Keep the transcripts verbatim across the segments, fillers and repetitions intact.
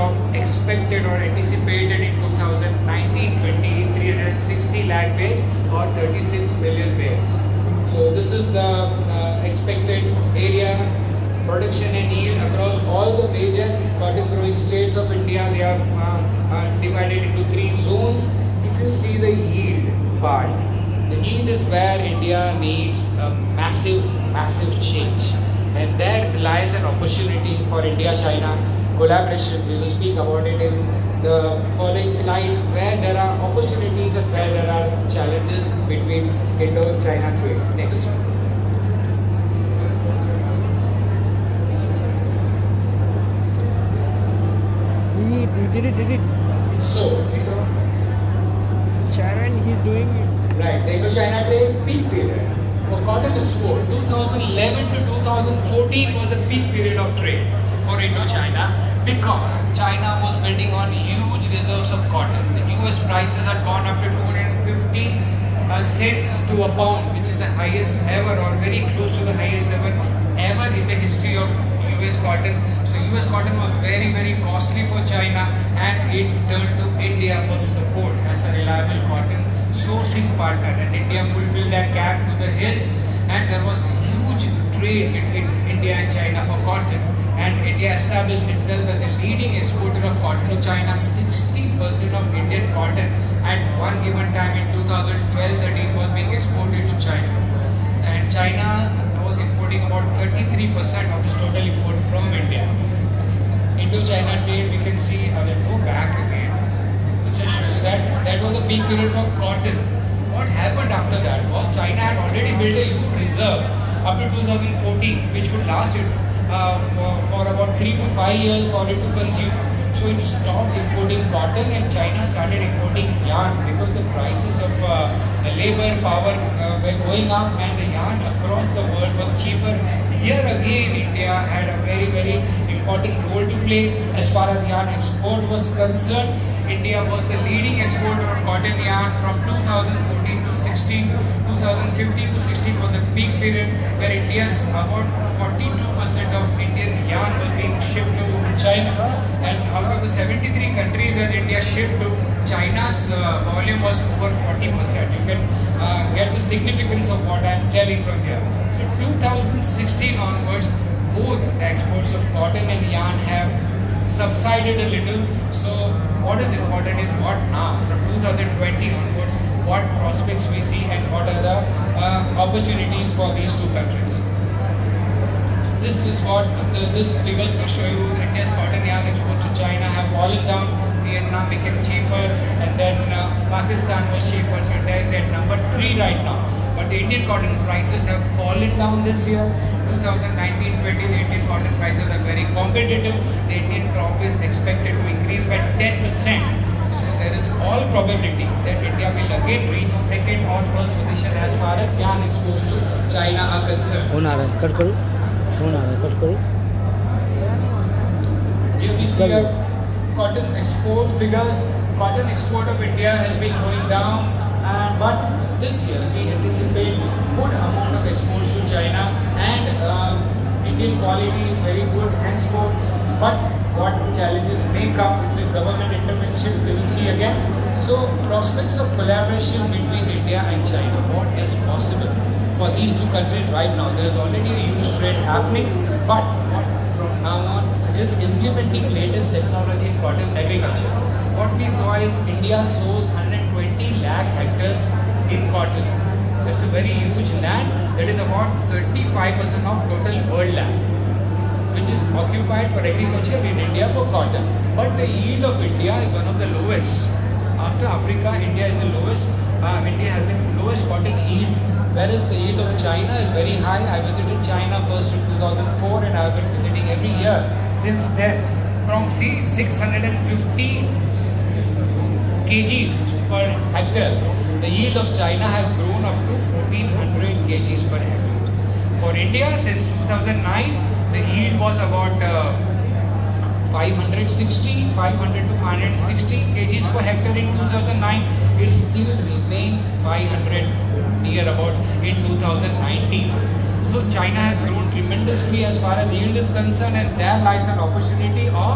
of expected or anticipated in two thousand nineteen twenty is three hundred sixty lakh bales or thirty-six million bales. So this is the uh, expected area, production and yield across all the major cotton growing states of India. They are uh, uh, divided into three zones. If you see the yield part, the yield is where India needs a massive, massive change. And there lies an opportunity for India-China collaboration. We will speak about it in the following slides, where there are opportunities and where there are challenges between Indo-China trade. Next. He, he did it, did it. So, China and he's doing it. Right, the Indo-China trade peak period. For cotton export, two thousand eleven to two thousand fourteen was the peak period of trade for Indo-China, because China was building on huge reserves of cotton. The U S prices had gone up to two hundred fifty uh, cents to a pound, which is the highest ever, or very close to the highest ever ever in the history of U S cotton. So U S cotton was very very costly for China, and it turned to India for support as a reliable cotton sourcing partner, and India fulfilled that gap to the hilt, and there was huge trade between India and China for cotton, and India established itself as the leading exporter of cotton to China. sixty percent of Indian cotton at one given time in two thousand twelve thirteen was being exported to China, and China was importing about thirty-three percent of its total import from India. Indo-China trade, we can see, I will go back again to just show you that that was the peak period for cotton. What happened after that was China had already built a huge reserve up to two thousand fourteen, which would last its uh, for, for about three to five years for it to consume. So it stopped importing cotton, and China started importing yarn because the prices of uh, labor power uh, were going up, and the yarn across the world was cheaper. Here again, India had a very very important role to play as far as yarn export was concerned. India was the leading exporter of cotton yarn from two thousand fourteen to sixteen. two thousand fifteen to sixteen was the peak period where India's about forty-two percent of Indian yarn was being shipped to China, and out of the seventy-three countries that India shipped to, China's uh, volume was over forty percent. You can uh, get the significance of what I am telling from here. So two thousand sixteen onwards, both exports of cotton and yarn have subsided a little. So what is important is what now, from two thousand twenty onwards, what prospects we see and what are the uh, opportunities for these two countries. This is what the, this figures will show you. India's cotton yarn exports to China have fallen down. Vietnam became cheaper, and then uh, Pakistan was cheaper. So India is at number three right now. But the Indian cotton prices have fallen down this year. twenty nineteen twenty, the Indian cotton prices are very competitive. The Indian crop is expected to increase by ten percent. So there is all probability that India will again reach second or first position as far as yarn exports to China are concerned. Here we see a cotton export figures. Cotton export of India has been going down, uh, but this year we anticipate good amount of exports to China, and uh, Indian quality is very good henceforth. But what challenges may come with government intervention, we will see again. So prospects of collaboration between India and China, what is possible for these two countries right now? There is already a huge trade happening, but what from now on is implementing latest technology in cotton agriculture. What we saw is India sows one hundred twenty lakh hectares in cotton. That's a very huge land. That is about thirty-five percent of total world land, which is occupied for agriculture in India for cotton. But the yield of India is one of the lowest. After Africa, India is the lowest. Uh, India has the lowest cotton yield, whereas the yield of China is very high. I visited China first in two thousand four, and I have been visiting every year since then. From six hundred fifty kgs per hectare, the yield of China has grown up to fourteen hundred kgs per hectare. For India, since two thousand nine, the yield was about uh, five hundred sixty, five hundred to five hundred sixty kgs per hectare in two thousand nine. It still remains five hundred near about in two thousand nineteen. So China has grown tremendously as far as yield is concerned, and there lies an opportunity of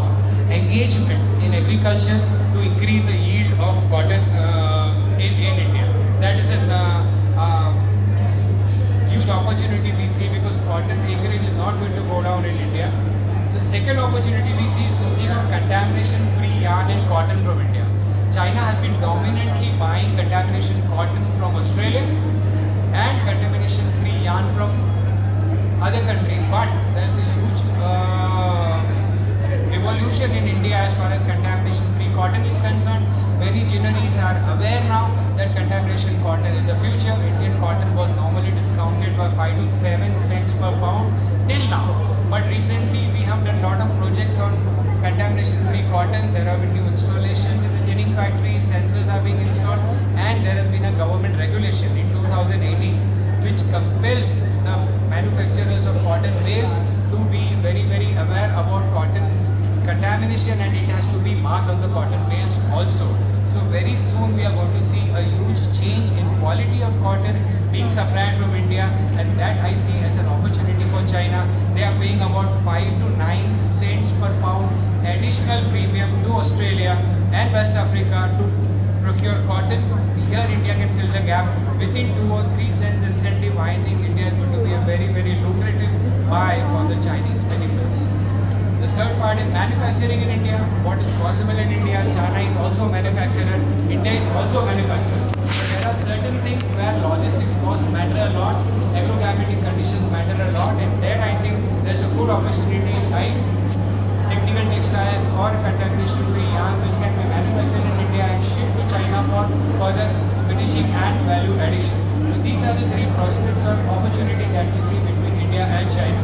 engagement in agriculture to increase the yield of cotton uh, in, in India. That is a uh, uh, huge opportunity we see because cotton acreage is not going to go down in India. The second opportunity we see is sourcing of contamination-free yarn and cotton from India. China has been dominantly buying contamination cotton from Australia and contamination-free yarn from other countries, but there is a huge uh, revolution in India as far as contamination-free cotton is concerned. Many ginneries are aware now that contamination cotton is the future. Indian cotton was normally discounted by five to seven cents per pound till now. But recently we have done a lot of projects on contamination-free cotton. There have been new installations in the ginning factories, sensors are being installed, and there has been a government regulation in two thousand eighteen which compels the manufacturers of cotton bales to be very very aware about cotton contamination, and it has to be marked on the cotton bales also. So very soon we are going to see a huge change in quality of cotton being supplied from India, and that I see as an opportunity for China. They are paying about five to nine cents per pound additional premium to Australia and West Africa to procure cotton. Here India can fill the gap within two or three cents incentive. I think India is going to be a very very lucrative buy for the Chinese spinning mills. The third part is manufacturing in India. What is possible in India? China is also a manufacturer. India is also a manufacturer. But there are certain things where logistics costs matter a lot, agroclimatic conditions matter a lot, and there I think there's a good opportunity like technical textiles or contamination-free yarn which can be manufactured in India and shipped to China for further finishing and value addition. So these are the three prospects or opportunity that we see between India and China.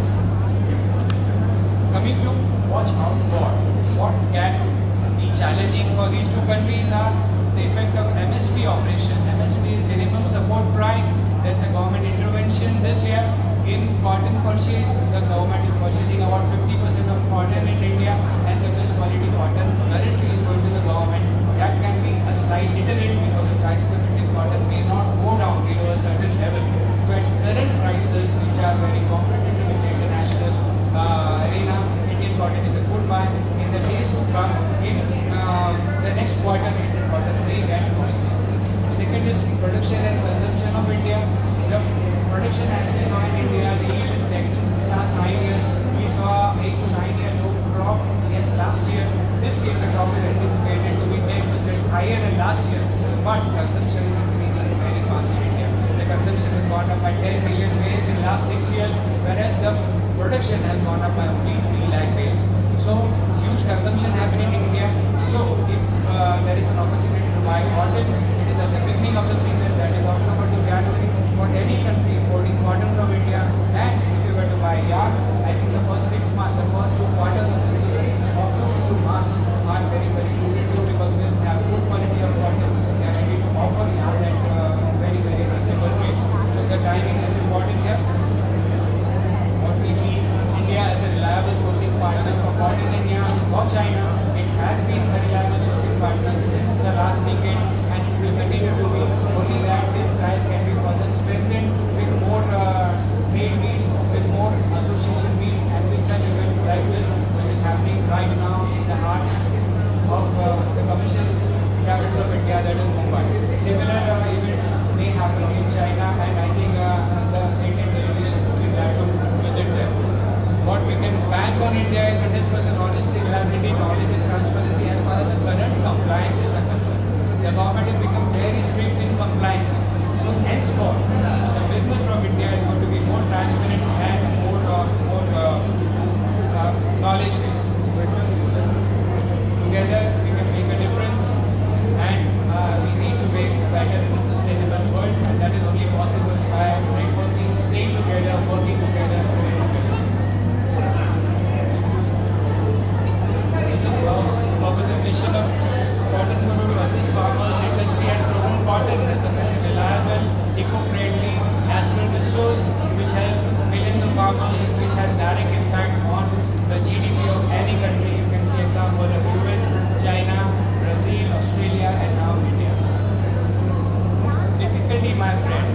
Coming to watch out for, what can be challenging for these two countries are the effect of M S P operation. M S P is minimum support price. There's a government intervention this year in cotton purchase. The government is purchasing about fifty percent of cotton in India, and the best quality cotton currently is going to the government. That can be a slight deterrent because the prices of Indian cotton may not go down below a certain level. So at current prices, which are very competitive with the international uh, arena, Indian cotton is a good buy. In the days to come, in uh, the next quarter, is the cotton big and costly. Second is production and consumption of India. The production as we saw in India, the yield is stagnant since last nine years. We saw eight to nine year low crop in last year. This year the crop is anticipated to be ten percent higher than last year, but consumption is increasing very fast in India. The consumption has gone up by ten million bales in last six years, whereas the production has gone up by only three lakh bales. So huge consumption happening in India. So if uh, there is an opportunity to buy cotton, it is at the beginning of the season, that is October to January, for any country importing cotton from India. And if you were to buy yarn, I think the first six months, the first two quarters of the season, October to March, are very very lucrative because mills have good quality of cotton. They are ready to offer yarn at uh, very very reasonable rates. So the timing is important here. What we see, India as a reliable sourcing partner for cotton and yarn for China. It has been a reliable sourcing partner since the last decade, and it will continue to be. Only that these ties can be further strengthened with more uh, trade meets, with more association meets, and with such events like this, which is happening right now in the heart of uh, the commercial capital of India, that is Mumbai. Similar uh, events may happen in China, and I think uh, the Indian delegation would be glad to visit them. What we can bank on India is one hundred percent honesty, reliability, knowledge and transparency as far as the current compliances are concerned. The government has become very strict in compliances. So henceforth, the business from India is going to be more transparent and more, uh, more uh, uh, knowledge-based. Together we can make a difference, and uh, we need to make a better and sustainable world, and that is only possible by networking, staying together, working together, working together. This is the purpose and mission of COTTONGURU to assist farmers, industry and promote cotton as the most reliable, eco-friendly, natural resource which helps millions of farmers and which has direct impact on the G D P of any country. You can see example of U S, China, Brazil, Australia and now India. Difficulty, my friend,